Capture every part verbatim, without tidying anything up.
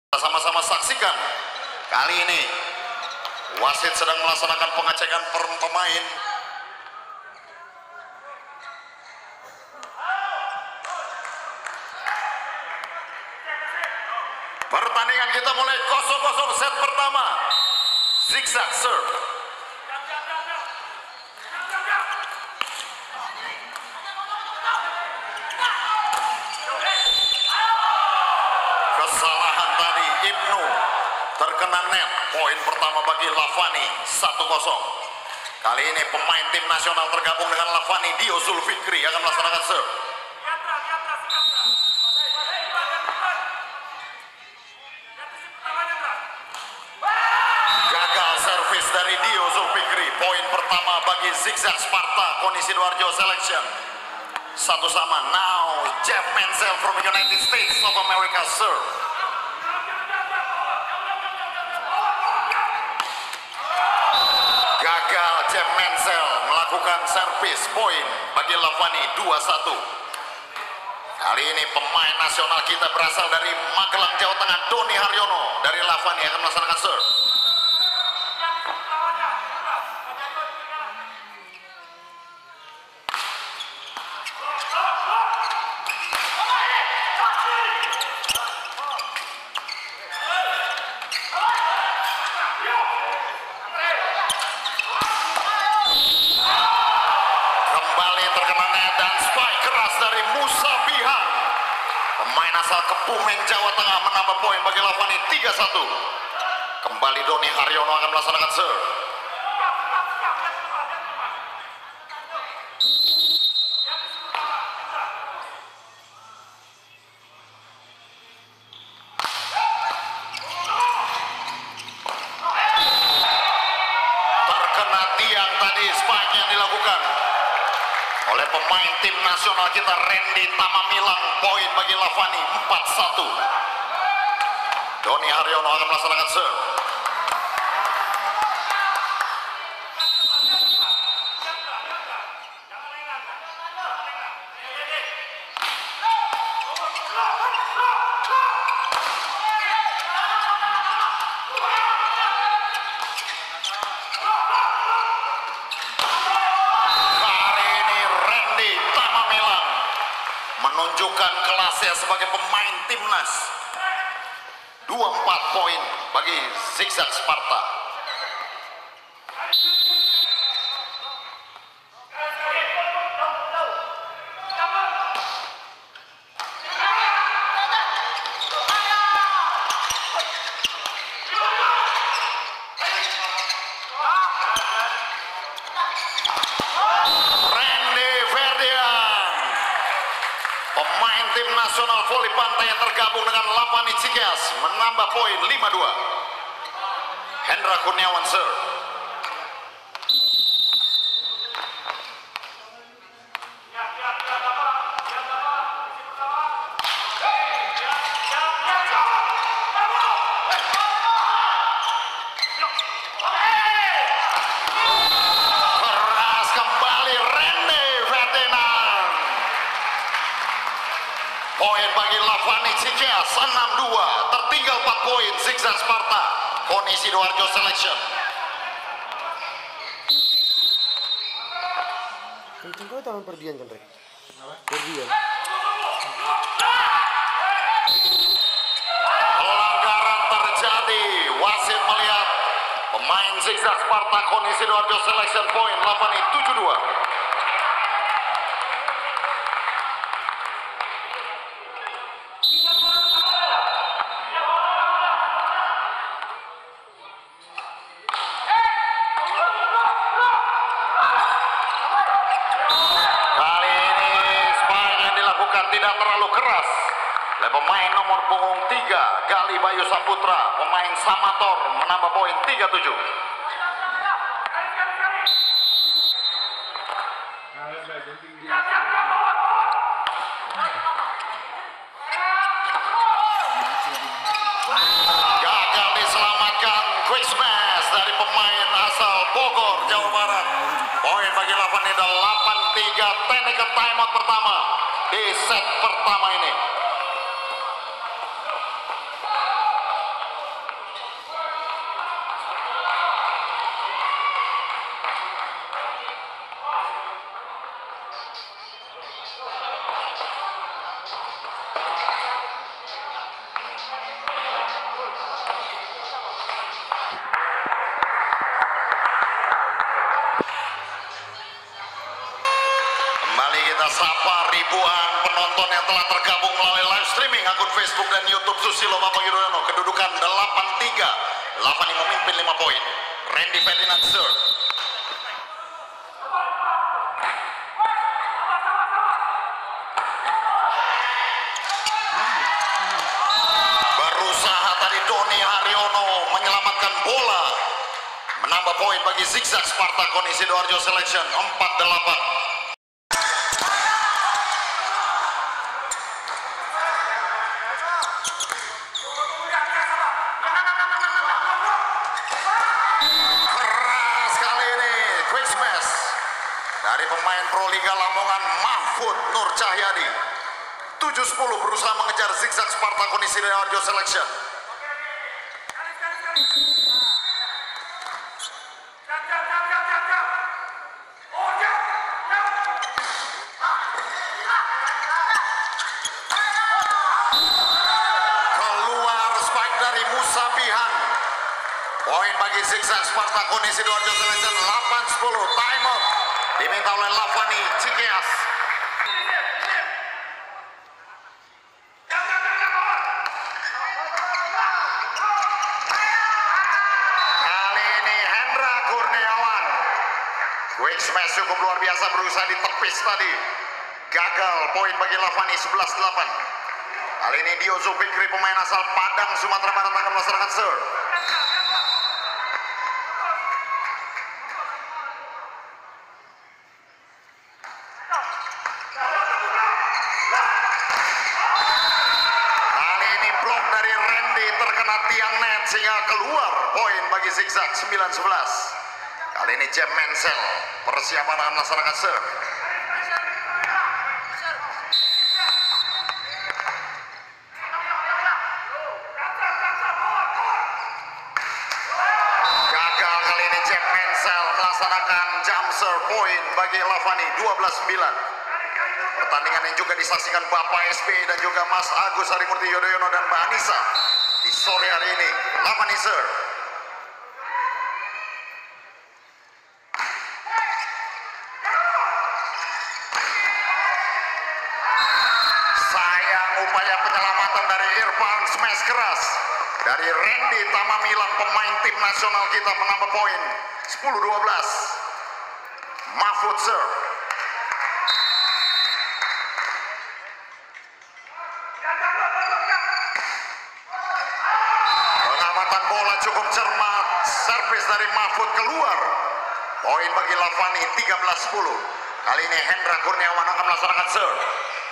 Sama-sama saksikan. Kali ini wasit sedang melaksanakan pengecekan per pemain. Pertandingan kita mulai kosong kosong set pertama. Zigzag serve. Kesalahan tadi Ibnu terkena net. Poin pertama bagi Lavani, satu kosong. Kali ini pemain tim nasional tergabung dengan Lavani, Dio Zulfikri akan melaksanakan serve. Gagal servis dari Dio Zulfikri. Poin pertama bagi Zigzag Sparta Koni Sidoarjo Selection. Satu sama. Now Jeff Menzel from United States of America serve. Gagal Jeff Menzel melakukan servis. Poin bagi Lavani, dua satu. Kali ini pemain nasional kita berasal dari Magelang, Jawa Tengah, Doni Haryono dari Lavani akan melaksanakan serve. Kembali terkena net dan spike keras dari Musa Bihan. Pemain asal Kebumen, Jawa Tengah menambah poin bagi Lavani, tiga satu. Kembali Doni Haryono akan melaksanakan serve. Terkena tiang tadi spike yang dilakukan oleh pemain tim nasional kita Randy Tamamilang. Poin bagi Lavani, empat satu. Doni Haryono akan melaksanakan serve. Menunjukkan kelasnya sebagai pemain timnas. Dua empat poin bagi Zigzag Sparta. Pemain tim nasional voli pantai yang tergabung dengan Lavani Cikeas menambah poin, lima dua. Hendra Kurniawan serve. Keras kembali Randy Ferdinand. Poin bagi Lavani Cikeas, enam dua. Tertinggal empat poin Zigzag Sparta Koni Sidoarjo Selection. Kenceng kau tangan perdian kan, Rek? Perdian. Pelanggaran terjadi. Wasit melihat pemain Zigzag Sparta Koni Sidoarjo Selection. Poin Lavani, tujuh dua. Tidak terlalu keras oleh pemain nomor punggung tiga Gali Bayu Saputra. Pemain Samator menambah poin, tiga tujuh. Gagal diselamatkan. Quick smash dari pemain asal Bogor, Jawa Barat. Poin bagi Lavani, delapan tiga. Teknik ke timeout pertama di set pertama ini. sapa ribuan penonton yang telah tergabung melalui live streaming akun Facebook dan YouTube Susilo Bambang Yudhoyono. Kedudukan delapan tiga. Lavani memimpin lima poin. Randy Ferdinand serve. Berusaha tadi Doni Haryono menyelamatkan bola. Menambah poin bagi Zigzag Sparta KONI Sidoarjo Selection empat delapan. Keras kali ini quick smash dari pemain Pro Liga Lamongan Mahfud Nur Cahyadi. tujuh sepuluh berusaha mengejar Zigzag Sparta KONI Sidoarjo Selection. Poin bagi Zigzag Sparta KONI Sidoarjo Selection delapan sepuluh. Time out diminta oleh Lavani Cikeas. Kali ini Hendra Kurniawan. Quick smash cukup luar biasa, berusaha ditepis tadi. Gagal, poin bagi Lavani sebelas delapan. Kali ini Dio Zulfikri, pemain asal Padang, Sumatera Barat, akan melaksanakan serve. Tiang net sehingga keluar, poin bagi Zigzag sembilan sebelas. Kali ini Jam Mensel persiapan akan melaksanakan serve. Gagal kali ini Jam Mensel melaksanakan jump serve, poin bagi Lavani dua belas sembilan. Pertandingan yang juga disaksikan Bapak S B dan juga Mas Agus Harimurti Yudhoyono dan Mbak Anissa di sore hari ini. Lavani serve. Sayang upaya penyelamatan dari Irfan, smash keras dari Randy Tamamilang, pemain tim nasional kita, menambah poin sepuluh dua belas. Mahfud serve. Bola cukup cermat, servis dari Mahfud keluar, poin bagi Lavani tiga belas sepuluh. Kali ini Hendra Kurniawan akan melaksanakan serve.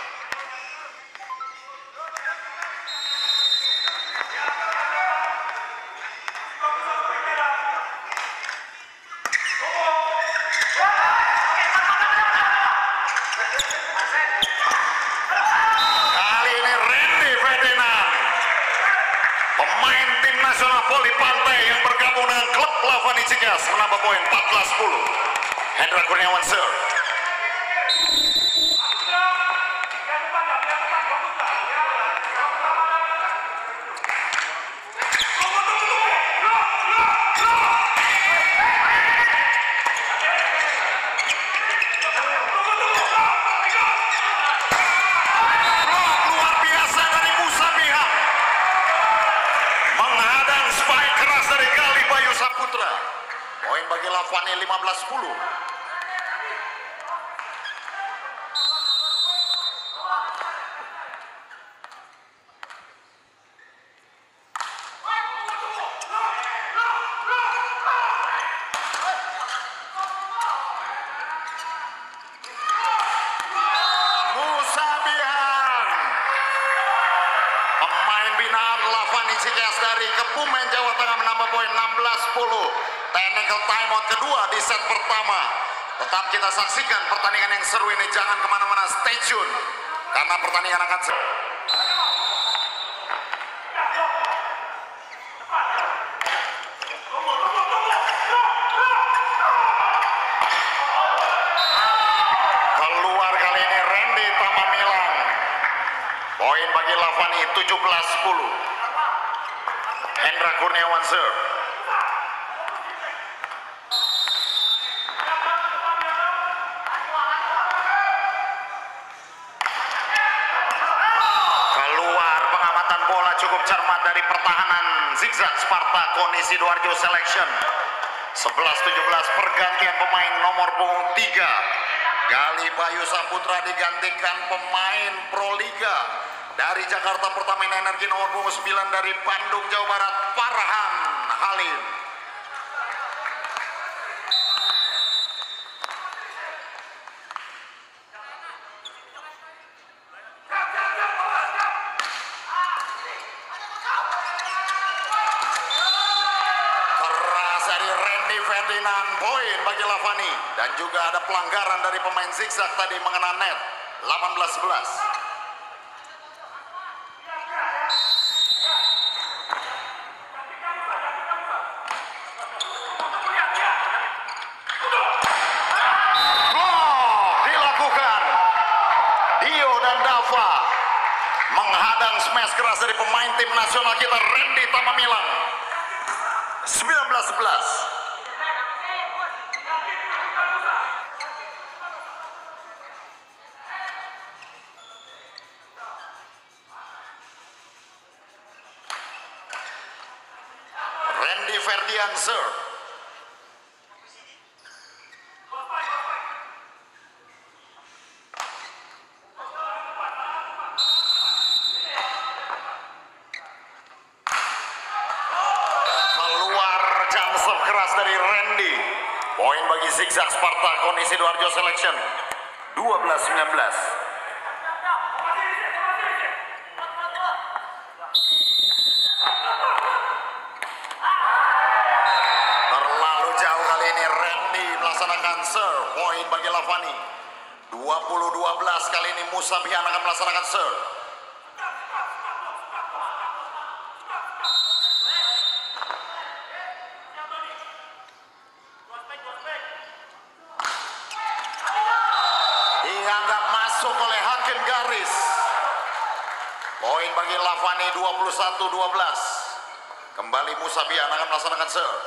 Kali ini Randy Ferdinand, pemain tim nasional voli pantai yang bergabung dengan klub Lavani Cikeas, menambah poin empat belas sepuluh. Hendra Kurniawan serve. Poin bagi Lavani lima belas sepuluh. Musa Bihan, pemain binaan Lavani Cikeas dari Kebumen, Jawa Tengah, menambah poin enam belas sepuluh. Technical timeout kedua di set pertama. Tetap kita saksikan pertandingan yang seru ini, jangan kemana-mana, stay tune karena pertandingan akan seru. Keluar kali ini Randy Tamamilang, poin bagi Lavani tujuh belas sepuluh. Hendra Kurniawan serve. dari pertahanan Zigzag Sparta KONI Sidoarjo Selection. sebelas tujuh belas pergantian pemain nomor punggung tiga. Gali Bayu Saputra digantikan pemain Proliga dari Jakarta Pertamina Energi nomor punggung sembilan dari Bandung Jawa Barat, Farhan Halim. Dari Randy Ferdinand, poin bagi Lavani, dan juga ada pelanggaran dari pemain Zigzag tadi mengenai net. Delapan belas sebelas. Blok dilakukan. Dio dan Dava menghadang smash keras dari pemain tim nasional kita Randy Tamamilang. sembilan belas sebelas. Randy Ferdian serve. Keras dari Randy. Poin bagi Zigzag Sparta KONI Sidoarjo Selection. dua belas sembilan belas. Terlalu jauh kali ini Randy melaksanakan serve. Poin bagi Lavani. dua puluh dua belas kali ini Musa Bihan akan melaksanakan serve. Dianggap masuk oleh hakim garis. Poin bagi Lavani dua puluh satu dua belas. Kembali Musa Bihan akan melaksanakan serve.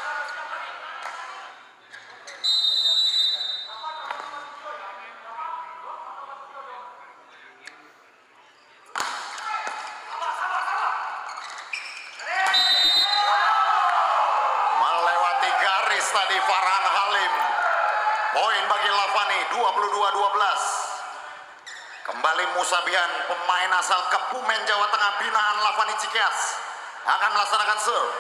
Melewati garis tadi Farhan Halim. Poin bagi Lavani dua puluh dua dua belas. Kembali Musa Bihan, pemain asal Kebumen Jawa Tengah binaan Lavani Cikeas, akan melaksanakan serve.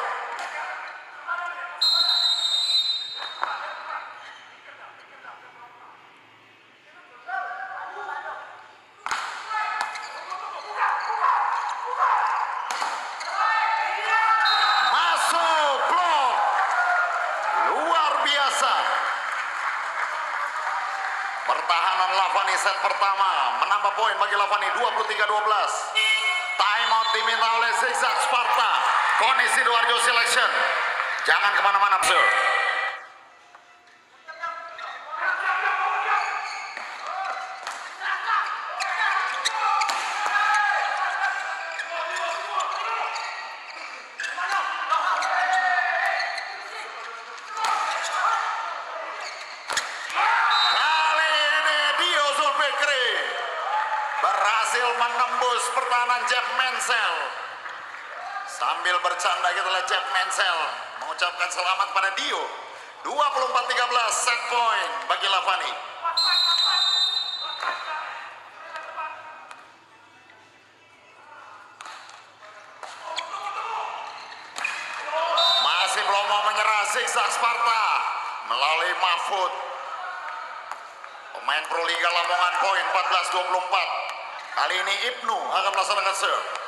Masuk blok. Luar biasa. Pertahanan Lavani set pertama menambah poin bagi Lavani dua puluh tiga dua belas. Time out diminta oleh Zigzag Sparta KONI Sidoarjo Selection. Jangan kemana-mana, sir. Berhasil menembus pertahanan Jeff Mensel. Sambil bercanda kita lihat Jeff Mensel mengucapkan selamat pada Dio. dua puluh empat tiga belas set point bagi Lavani. Masih belum mau menyerah Zigzag Sparta melalui Mahfud. Pemain Proliga Lamongan poin empat belas dua puluh empat. Kali ini Ibnu akan melaksanakan serve.